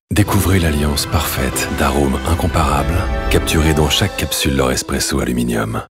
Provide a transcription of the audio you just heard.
Découvrez l'alliance parfaite d'arômes incomparables, capturés dans chaque capsule leur espresso aluminium.